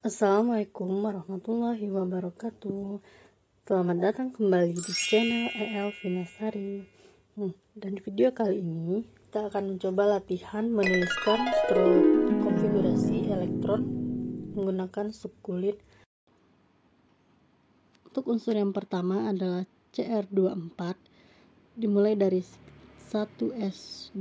Assalamualaikum warahmatullahi wabarakatuh. Selamat datang kembali di channel EL Vinasari. Dan di video kali ini kita akan mencoba latihan menuliskan struk konfigurasi elektron menggunakan subkulit. Untuk unsur yang pertama adalah CR24, dimulai dari 1S2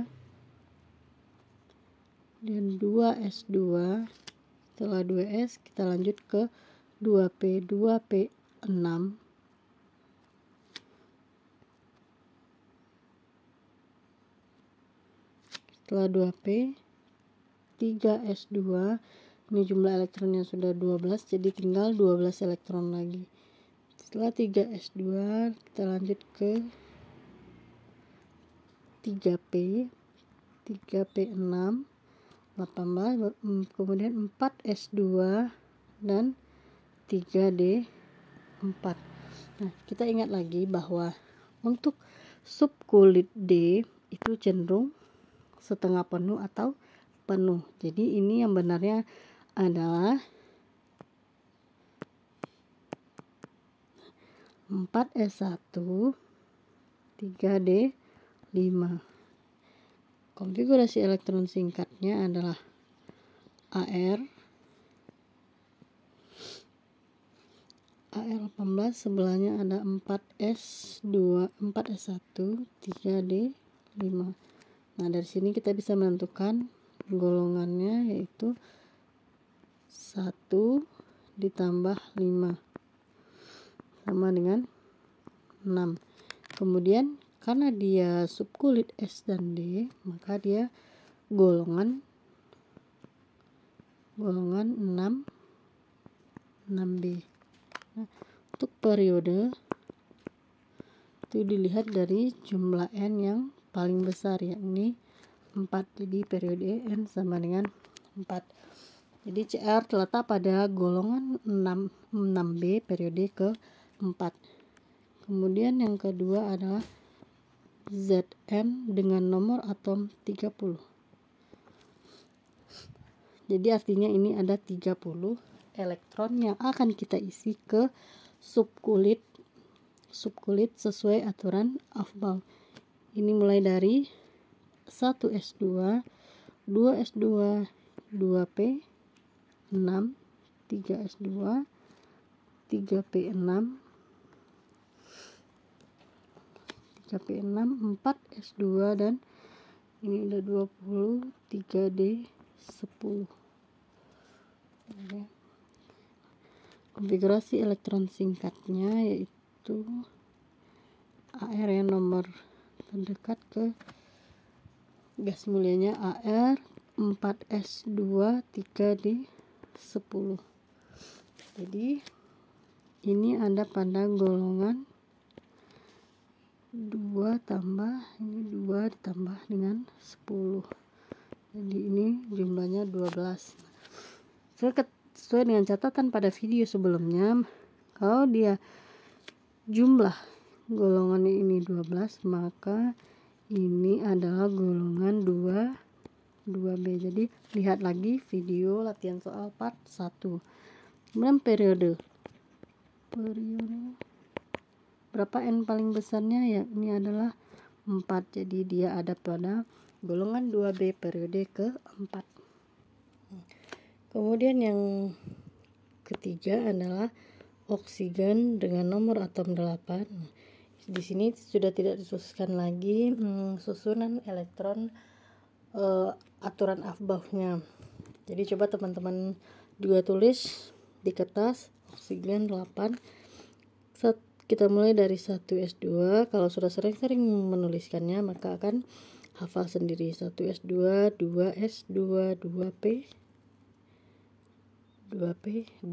dan 2S2. Setelah 2S kita lanjut ke 2P, 2P6, setelah 2P 3S2. Ini jumlah elektronnya sudah 12, jadi tinggal 12 elektron lagi. Setelah 3S2 kita lanjut ke 3P, 3P6, 18, kemudian 4S2 dan 3D4. Nah, kita ingat lagi bahwa untuk subkulit D itu cenderung setengah penuh atau penuh. Jadi ini yang benarnya adalah 4S1 3D5. Konfigurasi elektron singkatnya adalah AR 18, sebelahnya ada 4S2, 4S1 3D5. Nah, dari sini kita bisa menentukan golongannya, yaitu 1 ditambah 5 sama dengan 6. Kemudian karena dia subkulit S dan D, maka dia golongan 6B. Nah, untuk periode itu dilihat dari jumlah N yang paling besar, yakni 4. Jadi periode N sama dengan 4. Jadi CR terletak pada golongan 6B periode ke-4. Kemudian yang kedua adalah Zn dengan nomor atom 30. Jadi artinya ini ada 30 elektron yang akan kita isi ke subkulit sesuai aturan Aufbau. Ini mulai dari 1S2, 2S2, 2P6, 3S2, 3P6, 3P6, 4S2, dan ini ada 20, 3D10. Konfigurasi elektron singkatnya yaitu AR yang nomor terdekat ke gas mulianya AR 4S2 3D10. Jadi ini ada pada golongan 2 ditambah dengan 10. Jadi ini jumlahnya 12. Sesuai dengan catatan pada video sebelumnya, kalau dia jumlah golongannya ini 12, maka ini adalah golongan 2B. Jadi lihat lagi video latihan soal part 1. Kemudian periode berapa N paling besarnya, ya ini adalah 4. Jadi dia ada pada golongan 2B periode ke-4. Kemudian yang ketiga adalah oksigen dengan nomor atom 8. Di sini sudah tidak disusunkan lagi susunan elektron aturan Aufbau-nya. Jadi coba teman-teman juga tulis di kertas oksigen 8. Kita mulai dari 1S2. Kalau sudah sering-sering menuliskannya, maka akan hafal sendiri. 1S2, 2S2, 2P2.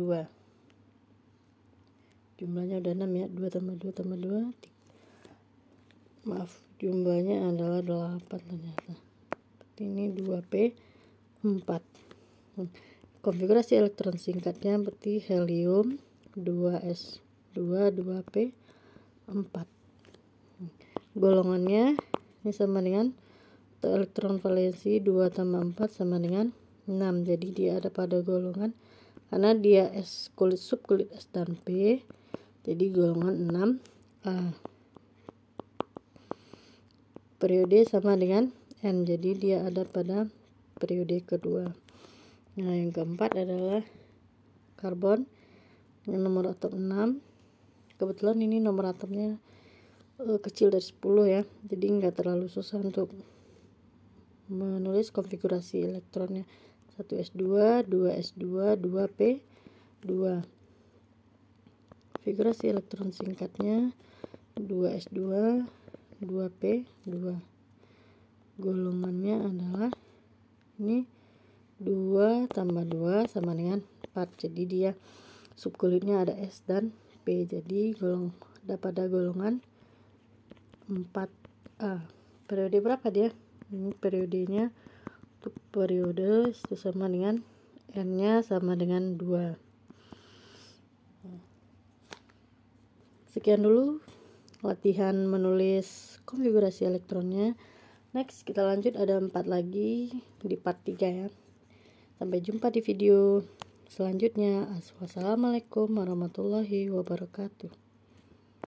Jumlahnya udah 6 ya. 2 tambah 2 tambah 2. Maaf, jumlahnya adalah 8 ternyata. Ini 2P4. Konfigurasi elektron singkatnya seperti helium 2S2, 2P4. Golongannya ini sama dengan elektron valensi 2 tambah 4 sama dengan 6. Jadi dia ada pada golongan karena dia S kulit subkulit S dan P, jadi golongan 6A. Periode sama dengan N, jadi dia ada pada periode kedua. Nah, yang keempat adalah karbon yang nomor atom 6. Kebetulan ini nomor atomnya kecil dari 10 ya, jadi nggak terlalu susah untuk menulis konfigurasi elektronnya. 1s2, 2s2, 2p2. Konfigurasi elektron singkatnya 2s2, 2p2. Golongannya adalah ini 2 tambah 2 sama dengan 4, jadi dia subkulitnya ada S dan P, jadi pada golongan 4A. Periode berapa dia? Ini periodenya untuk periode itu sama dengan N-nya sama dengan 2. Sekian dulu latihan menulis konfigurasi elektronnya. Next kita lanjut, ada 4 lagi di part 3 ya. Sampai jumpa di video selanjutnya. Wassalamualaikum warahmatullahi wabarakatuh.